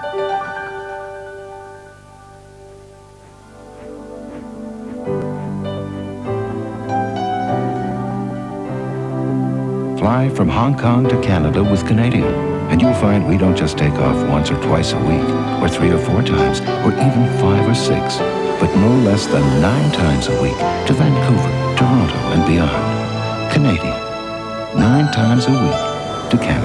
Fly from Hong Kong to Canada with Canadian, and you'll find we don't just take off once or twice a week, or 3 or 4 times, or even 5 or 6, but no less than 9 times a week to Vancouver, Toronto, and beyond. Canadian, 9 times a week to Canada.